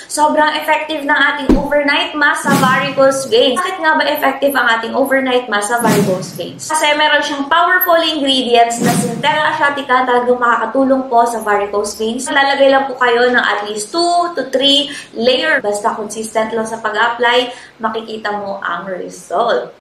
Sobrang effective ng ating overnight mask sa varicose veins. Bakit nga ba effective ang ating overnight mask sa varicose veins? Kasi meron siyang powerful ingredients na Centella asiatica, talagang makakatulong po sa varicose veins. Lalagay lang po kayo ng at least 2 to 3 layer. Basta consistent lang sa pag-apply, makikita mo ang result.